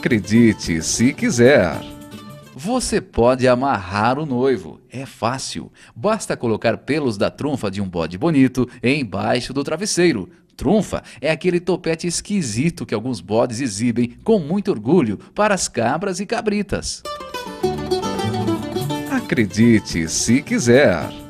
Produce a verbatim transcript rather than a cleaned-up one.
Acredite se quiser. Você pode amarrar o noivo. É fácil. Basta colocar pelos da trunfa de um bode bonito embaixo do travesseiro. Trunfa é aquele topete esquisito que alguns bodes exibem com muito orgulho para as cabras e cabritas. Acredite se quiser.